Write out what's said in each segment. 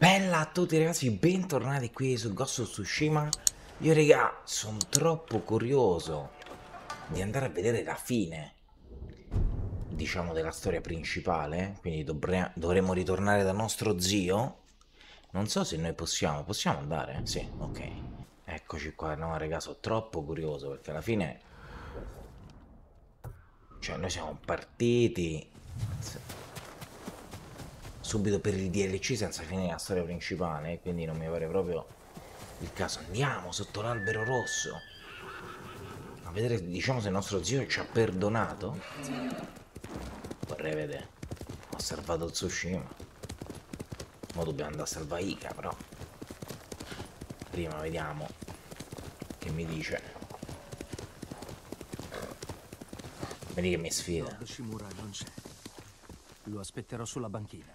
Bella a tutti ragazzi, bentornati qui su Ghost of Tsushima. Io raga, sono troppo curioso di andare a vedere la fine, diciamo, della storia principale. Quindi dovremo ritornare dal nostro zio. Non so se noi possiamo andare? Sì, ok. Eccoci qua, no raga, sono troppo curioso perché alla fine, cioè, noi siamo partiti subito per il DLC senza finire la storia principale, quindi non mi pare proprio il caso. Andiamo sotto l'albero rosso a vedere, diciamo, se il nostro zio ci ha perdonato. Vorrei vedere. Ho salvato Tsushima, ora dobbiamo andare a salvare Ika, però prima vediamo che mi dice. Vedi che mi sfida. Lord Shimura non c'è. Lo aspetterò sulla banchina.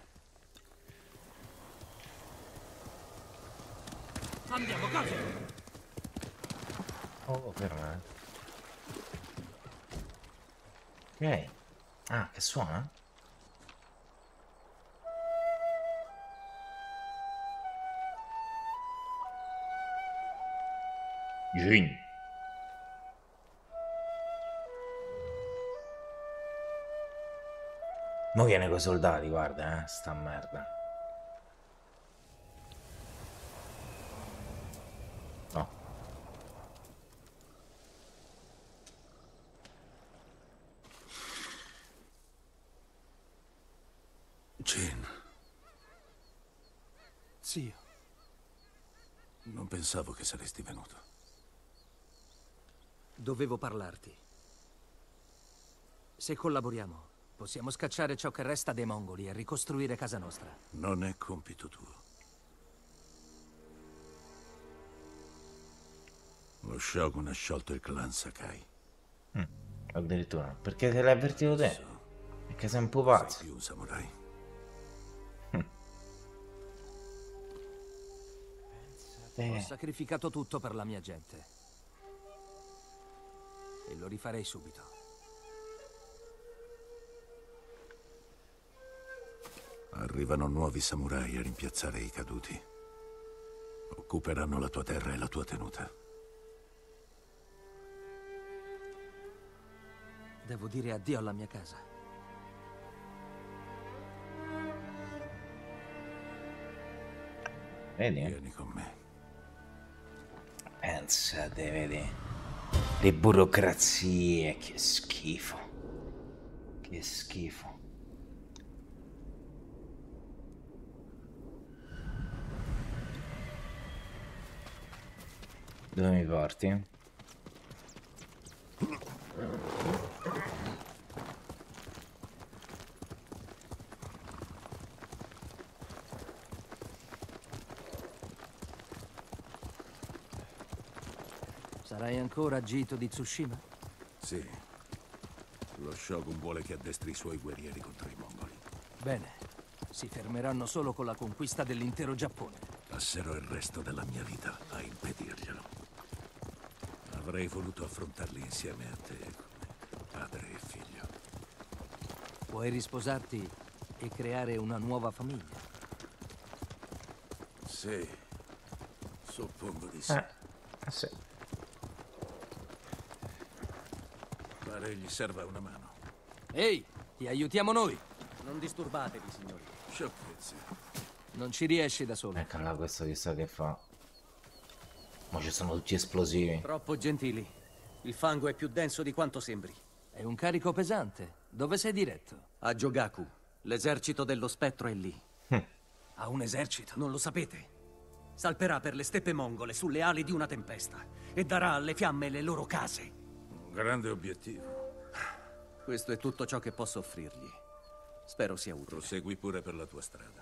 Andiamo, corri! Oh, ferma. Ok. Ah, che suona? Jin. Mo viene coi soldati, guarda, sta merda. No. Jin, Zio, non pensavo che saresti venuto. dovevo parlarti. Se collaboriamo, possiamo scacciare ciò che resta dei mongoli e ricostruire casa nostra. Non è compito tuo. Lo Shogun ha sciolto il clan Sakai. Addirittura. Perché te l'hai avvertito te? So, Perché sei un po' sei pazzo. più un samurai. Ho sacrificato tutto per la mia gente. E lo rifarei subito. Arrivano nuovi samurai a rimpiazzare i caduti. Occuperanno la tua terra e la tua tenuta. Devo dire addio alla mia casa. Vedi? Vieni con me. Pensate, vedi? Le burocrazie, che schifo. Che schifo. Dove mi porti? Sarai ancora agito di Tsushima? Sì. Lo Shogun vuole che addestri i suoi guerrieri contro i mongoli. Bene. Si fermeranno solo con la conquista dell'intero Giappone. Passerò il resto della mia vita a impedirglielo. Avrei voluto affrontarli insieme a te, come padre e figlio. Puoi risposarti e creare una nuova famiglia. Sì, suppongo di sì. Sì. Pare gli serva una mano. Ehi, ti aiutiamo noi! Non disturbatevi, signori. Sciocchezze. Non ci riesci da solo. Ecco là, questo chissà che fa. Ma ci sono tutti esplosivi. Troppo gentili. Il fango è più denso di quanto sembri. È un carico pesante. Dove sei diretto? A Jogaku, l'esercito dello spettro è lì. Ha un esercito. Non lo sapete? Salperà per le steppe mongole sulle ali di una tempesta e darà alle fiamme le loro case. Un grande obiettivo. Questo è tutto ciò che posso offrirgli. Spero sia utile. Prosegui pure per la tua strada.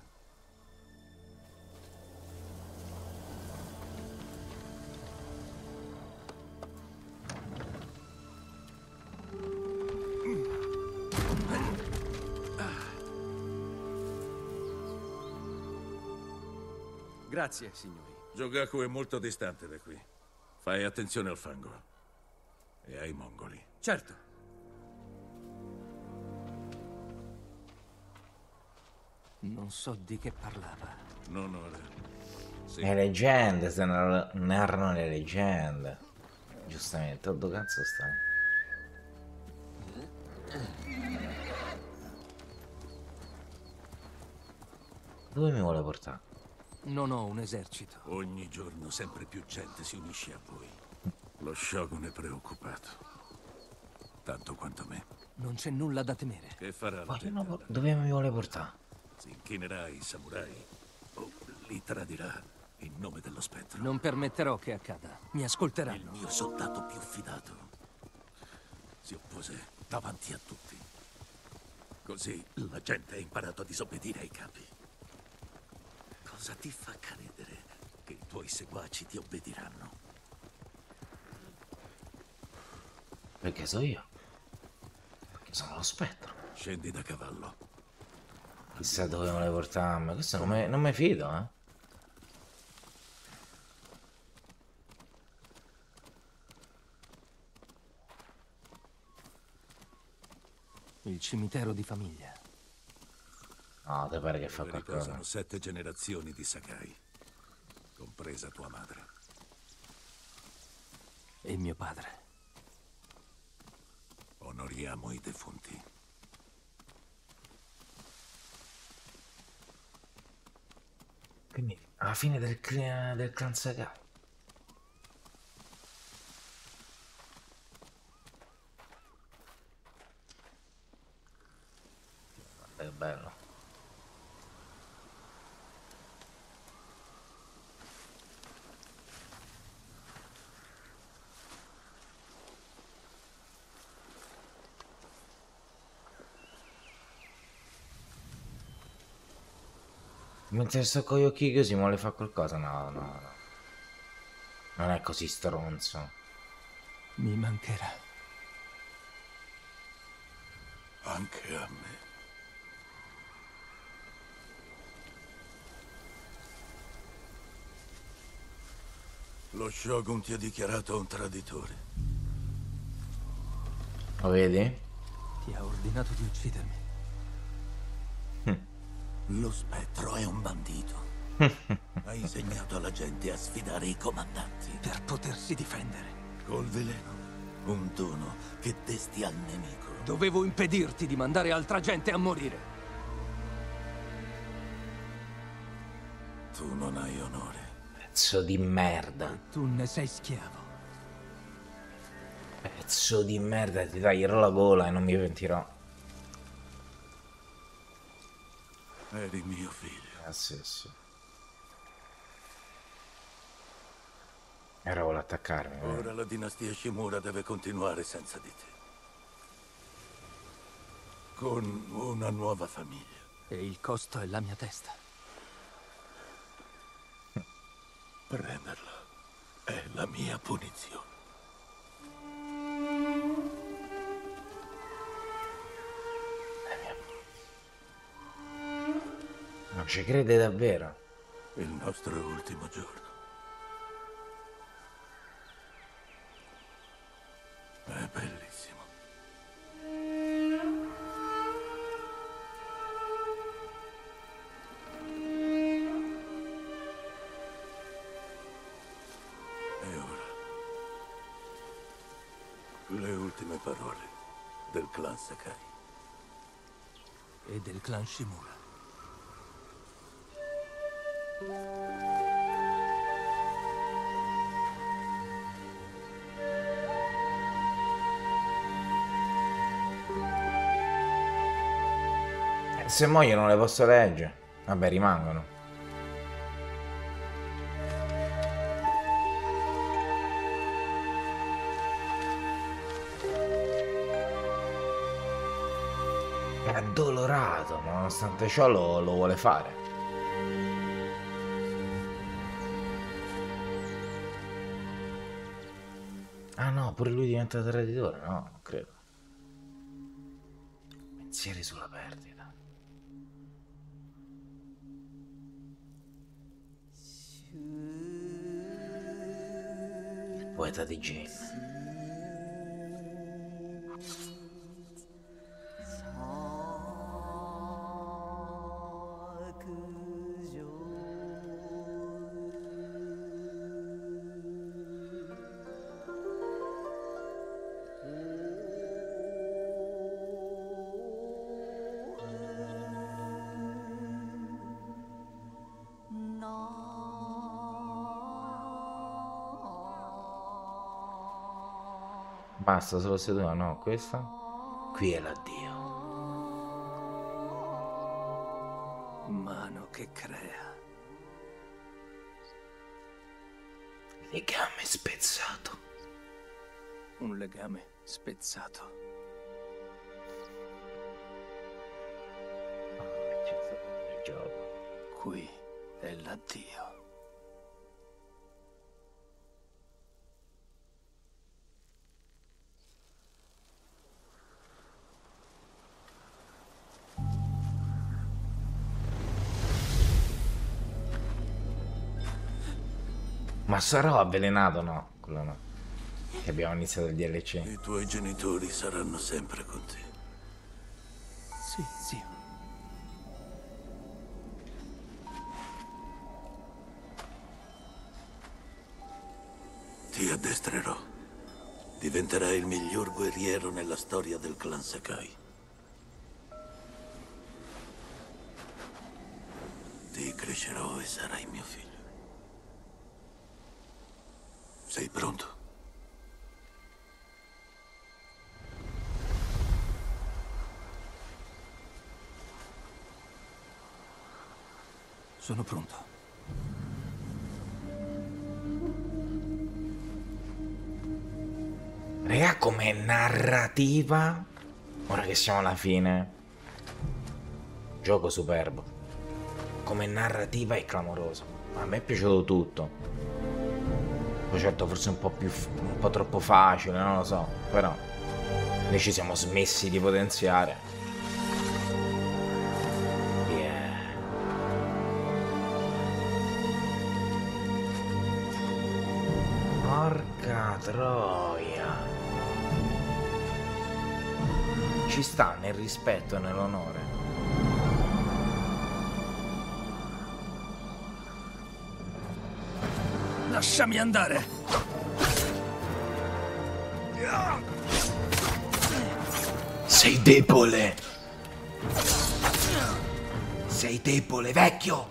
Grazie, signori. Jogaku è molto distante da qui. Fai attenzione al fango. E ai mongoli. Certo. Non so di che parlava. Non ora. Le leggende, se narrano le leggende. Giustamente, dove cazzo stai? Dove mi vuole portare? Non ho un esercito. Ogni giorno sempre più gente si unisce a voi. Lo shogun è preoccupato. Tanto quanto me. Non c'è nulla da temere. Che farà la gente? Vogliono dove mi vuole portare? Si inchinerà ai samurai o li tradirà in nome dello spettro. Non permetterò che accada. Mi Il ascolteranno. mio soldato più fidato si oppose davanti a tutti. Così la gente ha imparato a disobbedire ai capi. Cosa ti fa credere che i tuoi seguaci ti obbediranno? Perché so io? Perché sono lo spettro. Scendi da cavallo. Chissà dove vuole portarmi. Questo non mi fido, eh. Il cimitero di famiglia. No, te pare che fa Dove qualcosa. riposano 7 generazioni di Sakai, compresa tua madre. E mio padre. Onoriamo i defunti. Quindi, alla fine del clan Sakai. Guarda che bello. Mentre sto con gli occhi chiusi, vuole fare qualcosa? No, no, no. Non è così stronzo. Mi mancherà. Anche a me. Lo Shogun ti ha dichiarato un traditore. Lo vedi? Ti ha ordinato di uccidermi. Lo spettro è un bandito. Ha insegnato alla gente a sfidare i comandanti. Per potersi difendere. Col veleno. Un dono che desti al nemico. Dovevo impedirti di mandare altra gente a morire. Tu non hai onore. Pezzo di merda. Tu ne sei schiavo. Pezzo di merda, ti taglierò la gola e non mi pentirò. Eri mio figlio. Sì, sì. Era vuole attaccarmi. Ora la dinastia Shimura deve continuare senza di te. Con una nuova famiglia. E il costo è la mia testa. Prenderla è la mia punizione. Non ci crede davvero? Il nostro ultimo giorno. È bellissimo. E ora le ultime parole del clan Sakai. E del clan Shimura. Se muoio non le posso leggere. Vabbè, rimangono. È addolorato, ma nonostante ciò lo vuole fare. Ah no, pure lui diventa traditore? No, non credo. Pensieri sulla perdita. Il poeta di Jin. Basta, solo seduta, no, questa. Qui è l'addio. Mano che crea. Legame spezzato. Un legame spezzato. Qui è l'addio. Ma sarò avvelenato? No, quello no. Che abbiamo iniziato il DLC. I tuoi genitori saranno sempre con te. Sì, zio. Ti addestrerò. Diventerai il miglior guerriero nella storia del clan Sakai. Ti crescerò e sarai mio figlio. Sei pronto? Sono pronto. Raga, come narrativa, ora che siamo alla fine, gioco superbo. Come narrativa è clamoroso. A me è piaciuto tutto. Poi certo forse un po' troppo facile, non lo so, però noi ci siamo smessi di potenziare. Yeah. Porca troia. Ci sta nel rispetto e nell'onore. Lasciami andare! Sei debole! Sei debole, vecchio!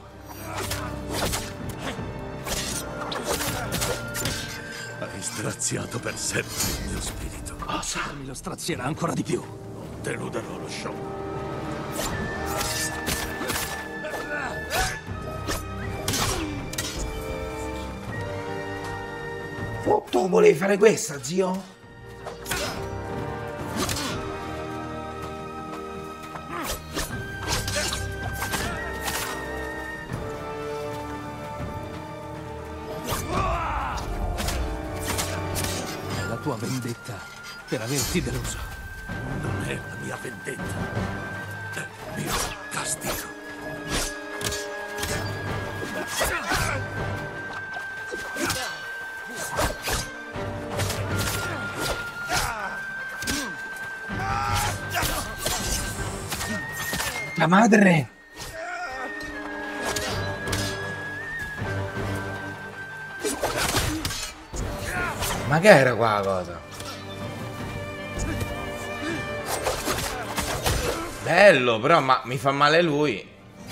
Hai straziato per sempre il mio spirito. Cosa? Mi lo strazierà ancora di più. Non deluderò lo show. Oh, tu volevi fare questa, zio? È la tua vendetta per averti deluso. Non è la mia vendetta. È il mio castigo. La madre! Ma che era qua la cosa? Bello, però ma mi fa male lui.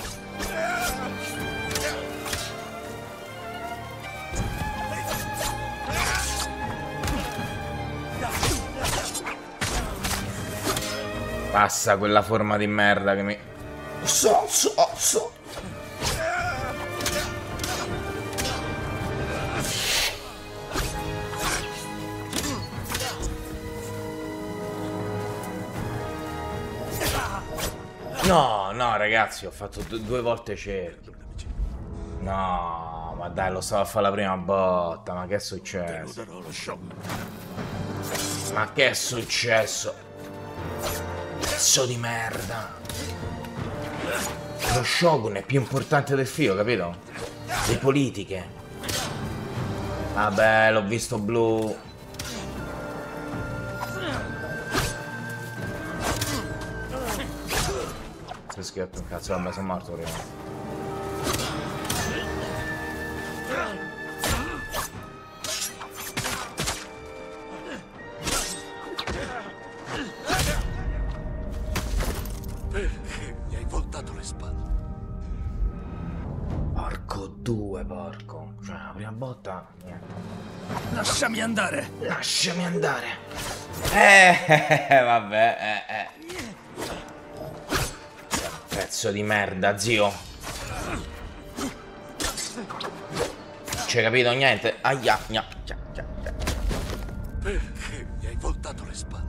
Passa quella forma di merda che mi... So. No, ragazzi, ho fatto due volte cerchio. No, ma dai, lo stavo a fare la prima botta, ma che è successo? Deluderò lo show. Ma che è successo? Pezzo di merda. Lo Shogun è più importante del figlio, capito? Le politiche. Vabbè, l'ho visto blu. Se schiatto un cazzo, vabbè, sono morto prima. Perché mi hai voltato le spalle? Porco due, porco. Cioè, la prima botta, niente. Lasciami andare! Lasciami andare. Vabbè, Pezzo di merda, zio. Non ci hai capito niente? Aia, Perché mi hai voltato le spalle?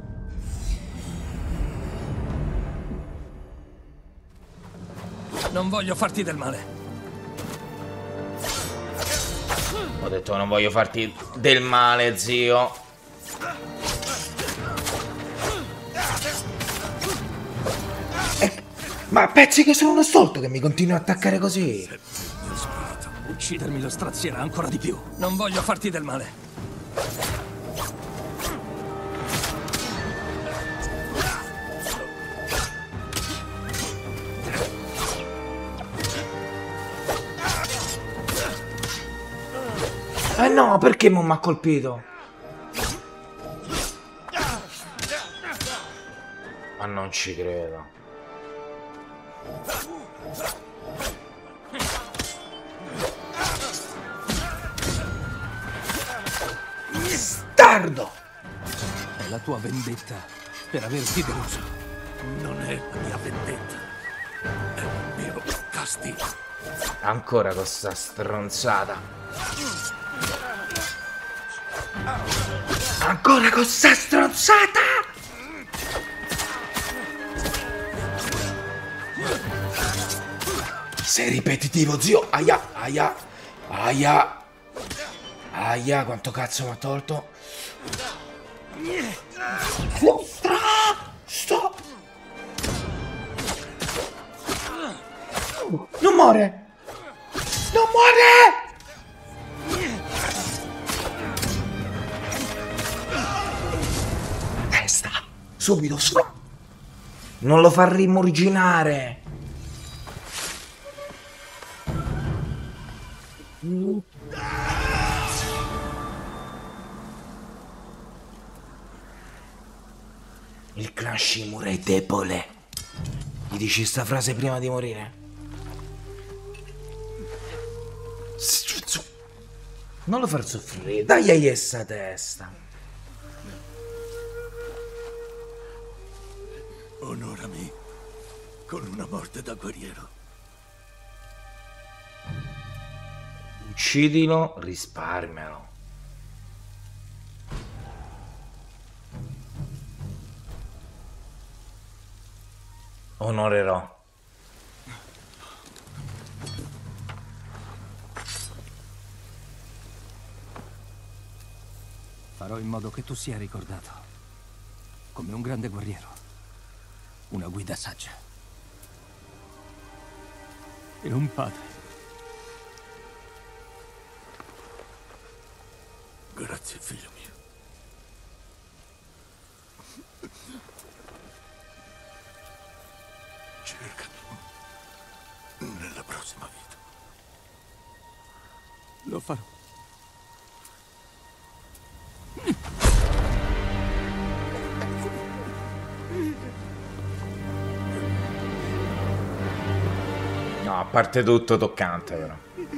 Non voglio farti del male. Ho detto che non voglio farti del male, zio. Ma pezzi che sono uno stolto che mi continua a attaccare così. Uccidermi lo strazierà ancora di più. Non voglio farti del male. Eh no, perché non mi ha colpito? Ma non ci credo. Bastardo! È la tua vendetta per averti deluso. Non è la mia vendetta. È il mio castigo. Ancora con sta stronzata. Ancora con sta stronzata! Sei ripetitivo, zio. Aia, aia, aia. Aia, quanto cazzo mi ha tolto. Stop! Non muore! Non muore! Testa! Subito, su! Non lo fa rimurginare! Il clan Shimura è debole. Gli dici sta frase prima di morire? Non lo far soffrire, dai essa testa. Onorami con una morte da guerriero. Uccidilo, risparmialo. Onorerò. Farò in modo che tu sia ricordato come un grande guerriero, una guida saggia e un padre. Grazie, figlio mio. Cercami nella prossima vita. Lo farò. No, a parte tutto toccante però.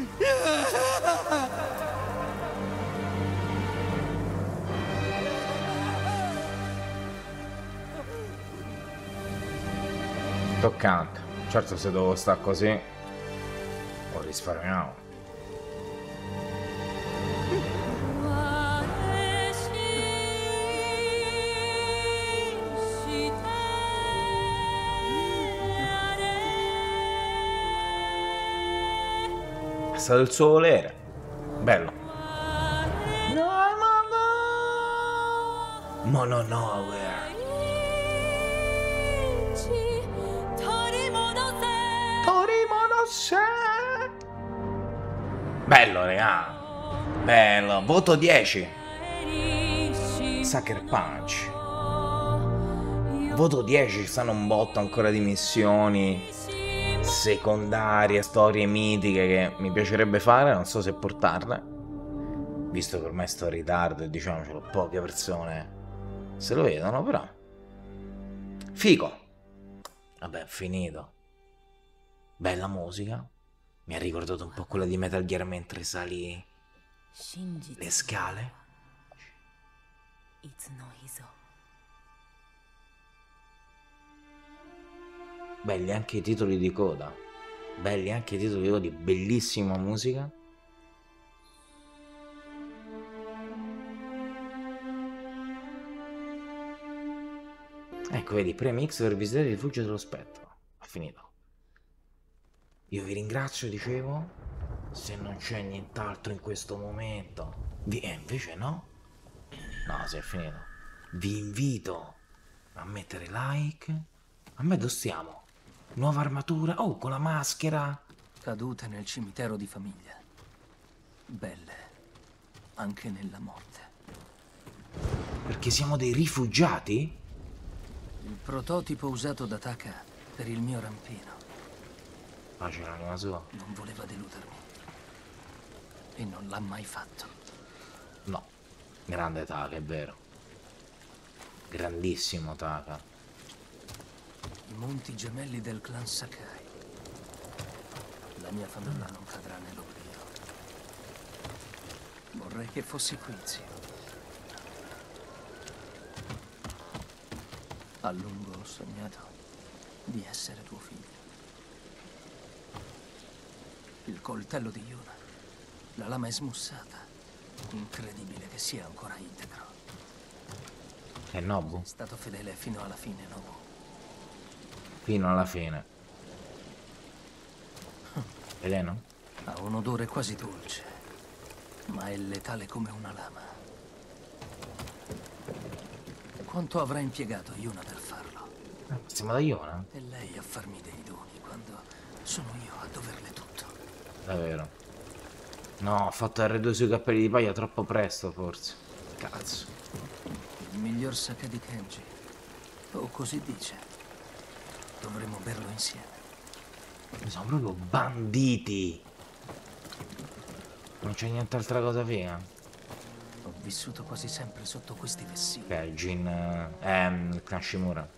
Toccante. Certo, se devo stare così ho risparmiato. È stato il suo volere. Bello. Mono Nowhere. Bello, raga. Bello. Voto 10. Sucker Punch. Voto 10. Ci stanno un botto ancora di missioni secondarie, storie mitiche che mi piacerebbe fare. Non so se portarle, visto che ormai sto in ritardo e diciamocelo, poche persone se lo vedono, però figo. Vabbè, finito. Bella musica. Mi ha ricordato un po' quella di Metal Gear mentre sali le scale. いつの日ぞ Belli anche i titoli di coda. Belli anche i titoli di coda, di bellissima musica. Ecco, vedi, premix per visitare il rifugio dello spettro. Ha finito. Io vi ringrazio, dicevo. Se non c'è nient'altro in questo momento. Invece no. No, si è finito. Vi invito a mettere like. A me dove stiamo? Nuova armatura. Oh, con la maschera. Cadute nel cimitero di famiglia. Belle. Anche nella morte. Perché siamo dei rifugiati? Il prototipo usato da Taka per il mio rampino. Pace l'anima sua. Non voleva deludermi. E non l'ha mai fatto. No. Grande Taka, è vero. Grandissimo Taka. I monti gemelli del clan Sakai. La mia famiglia non cadrà nell'oblio. Vorrei che fossi qui, zio. A lungo ho sognato di essere tuo figlio. Il coltello di Yuna. La lama è smussata. Incredibile che sia ancora integro. È Nobu? È stato fedele fino alla fine, Nobu. Fino alla fine. Veleno? Ha un odore quasi dolce, ma è letale come una lama. Quanto avrà impiegato Yuna per farlo? Siamo da Iona? E lei a farmi dei doni quando sono io a doverle tutto. Davvero. No, ho fatto R2 sui cappelli di paglia troppo presto, forse. Cazzo. Il miglior sake di Kenji. O così dice. Dovremmo berlo insieme. Sono proprio banditi. Non c'è nient'altra cosa figa. Ho vissuto quasi sempre sotto questi vessilli. Ok, Jin... Kanshimura.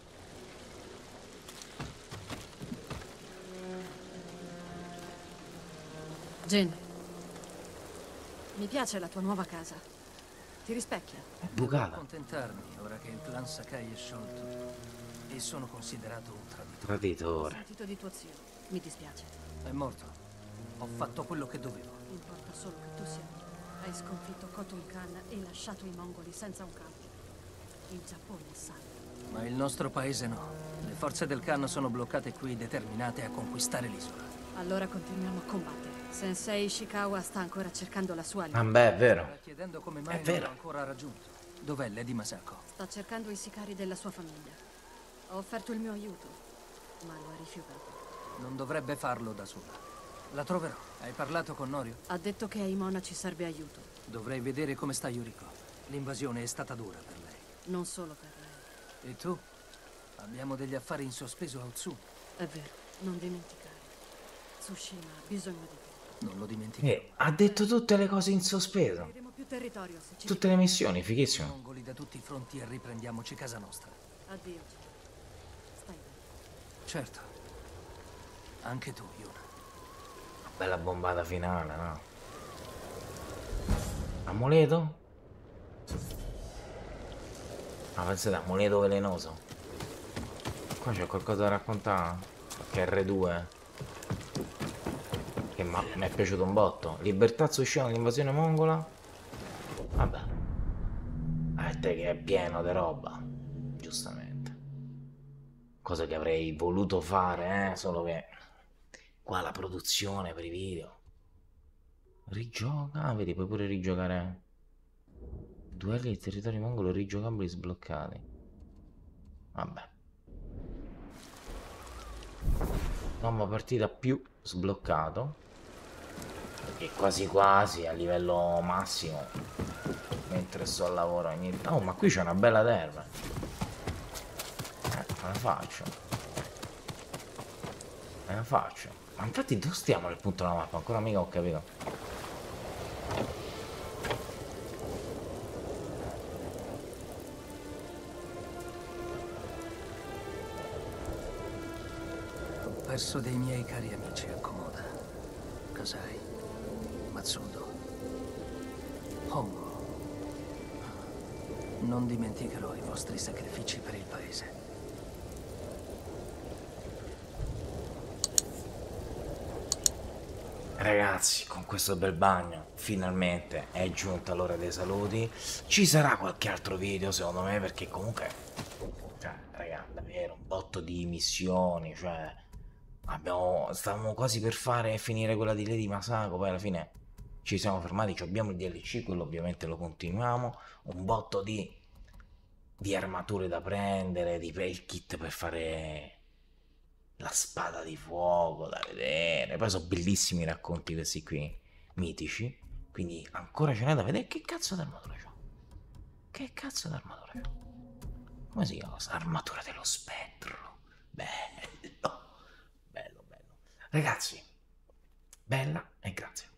Jin, mi piace la tua nuova casa. Ti rispecchia. È Devo bucata. accontentarmi ora che il clan Sakai è sciolto e sono considerato un traditore. Ho Traditore. sentito di tuo zio. Mi dispiace. È morto. Ho fatto quello che dovevo. Importa solo che tu sia vivo. Hai sconfitto Khotun Khan e lasciato i mongoli senza un capo. Il Giappone è salvo. Ma il nostro paese no. Le forze del Khan sono bloccate qui, determinate a conquistare l'isola. Allora continuiamo a combattere. Sensei Ishikawa sta ancora cercando la sua Ah, linea. beh, è vero. Sta chiedendo come mai È non vero. l'ho ancora raggiunto. Dov'è Lady Masako? Sta cercando i sicari della sua famiglia. Ho offerto il mio aiuto, ma lo ha rifiutato. Non dovrebbe farlo da sola. La troverò. Hai parlato con Norio? Ha detto che ai monaci serve aiuto. Dovrei vedere come sta Yuriko. L'invasione è stata dura per lei. Non solo per lei. E tu? Abbiamo degli affari in sospeso a Otsumi. È vero, non dimenticare. Tsushima ha bisogno di te. Non lo dimentichiamo. Ha detto tutte le cose in sospeso. Avremo più territorio se ci... Tutte le missioni, fighissimo. Mongoli da tutti i fronti e riprendiamoci casa nostra. Addio, Jin. Stai bene. Certo. Anche tu, Yuna. Bella bombata finale, no? Amuleto? Ah, pensate, amuleto velenoso. Qua c'è qualcosa da raccontare? Che R2. Che mi è piaciuto un botto. Libertà Tsushima dall'invasione mongola. Vabbè. Te che è pieno di roba. Giustamente. Cosa che avrei voluto fare, solo che... Qua la produzione per i video. Rigioca. Ah, vedi, puoi pure rigiocare. Duelli di territori mongolo rigiocabili sbloccati. Vabbè. Nuova partita più sbloccato. E quasi quasi a livello massimo. Mentre sto al lavoro ogni... Oh, ma qui c'è una bella terra. Me la faccio. Me la faccio. Ma infatti dove stiamo nel punto della mappa? Ancora mica ho capito. Ho perso dei miei cari amici a Komoda. Kasai, Matsudo, Hongo. Non dimenticherò i vostri sacrifici per il paese. Ragazzi, con questo bel bagno finalmente è giunta l'ora dei saluti. Ci sarà qualche altro video secondo me, perché comunque, cioè, raga, davvero un botto di missioni, cioè stavamo quasi per finire quella di Lady Masako, poi alla fine ci siamo fermati, abbiamo il DLC, quello ovviamente lo continuiamo, un botto di armature da prendere, di il kit per fare la spada di fuoco da vedere. Poi sono bellissimi i racconti questi qui, mitici, quindi ancora ce n'è da vedere. Che cazzo d'armatura c'ho? Che cazzo d'armatura c'ho? Come si chiama? Armatura dello spettro. Bello, bello, bello. Ragazzi, bella e grazie.